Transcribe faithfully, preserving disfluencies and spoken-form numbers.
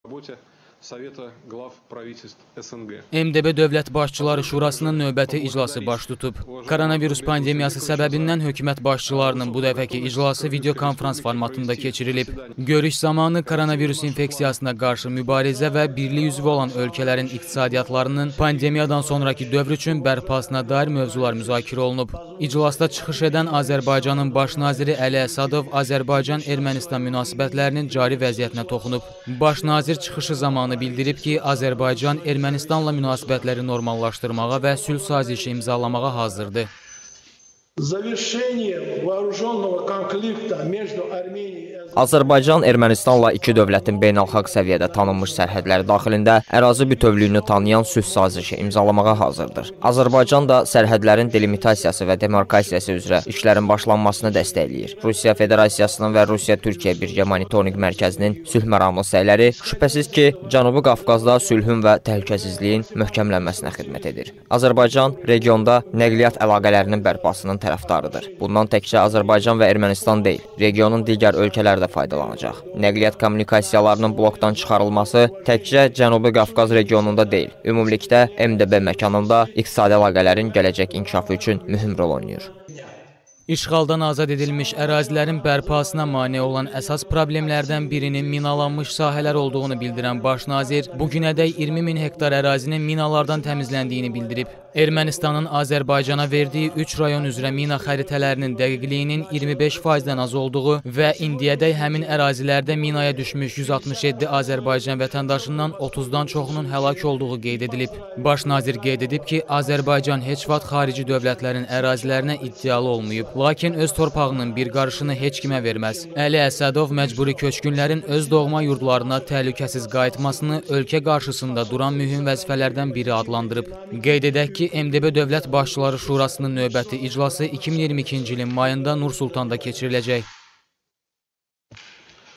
M D B Dövlət Başçıları Şurasının növbəti iclası baş tutub. Koronavirus pandemiyası səbəbindən hökumət başçılarının bu dəfəki iclası videokonferans formatında keçirilib. Görüş zamanı koronavirus infeksiyasına qarşı mübarizə və birlik üzvü olan ölkələrin iqtisadiyyatlarının pandemiyadan sonraki dövr üçün bərpasına dair mövzular müzakirə olunub. İclasda çıxış edən Azərbaycanın baş naziri Əli Əsədov Azərbaycan-Ermənistan münasibətlərinin cari vəziyyətinə toxunub. Baş nazir çıxışı zamanı bildirib ki, Azərbaycan Ermənistanla münasibətləri normallaşdırmağa və sülh sazişi imzalamağa hazırdır. Azərbaycan Ermənistanla iki dövlətin beynəlxalq səviyyədə tanınmış sərhədləri daxilində ərazi bütövlüyünü tanıyan sülh sazişi imzalamağa hazırdır. Azərbaycan da sərhədlərin delimitasiyası və demarkasiyası üzrə işlərin başlanmasını dəstəkləyir. Rusiya Federasiyasının və Rusiya-Türkiyə birgə monitorinq mərkəzinin sülh məramlı səyləri şübhəsiz ki, Cənubi Qafqazda sülhün və təhlükəsizliyin möhkəmlənməsinə xidmət edir. Azərbaycan regionda nəqliyyat əlaqələrinin bərpasının tərəfdarıdır. Bundan təkcə Azərbaycan və Ermənistan deyil, regionun digər ölkələri də faydalanacaq. Nəqliyyat kommunikasiyalarının blokdan çıxarılması təkcə Cənubi Qafqaz regionunda deyil, ümumilikdə M D B məkanında iqtisadi əlaqələrin gələcək inkişafı üçün mühüm rol oynayır. İşğaldan azad edilmiş ərazilərin bərpasına mane olan əsas problemlərdən birinin minalanmış sahələr olduğunu bildirən baş nazir, bugünədək iyirmi min hektar ərazinin minalardan təmizləndiyini bildirib. Ermənistanın Azərbaycana verdiyi üç rayon üzrə mina xəritələrinin dəqiqliyinin iyirmi beş faizdən az olduğu və indiyədək həmin ərazilərdə minaya düşmüş yüz altmış yeddi Azərbaycan vətəndaşından otuzdan çoxunun həlak olduğu qeyd edilib. Baş nazir qeyd edib ki, Azərbaycan heç vaxt xarici dövlətlərin ərazilərinə iddialı olmayıb. Lakin öz torpağının bir qarışını heç kimə verməz. Əli Əsədov məcburi köçkünlərin öz doğma yurdlarına təhlükəsiz qayıtmasını ölkə qarşısında duran mühüm vəzifələrdən biri adlandırıb. Qeyd edək ki, M D B Dövlət Başçıları Şurasının növbəti iclası iki min iyirmi ikinci ilin mayında Nur Sultanda keçiriləcək.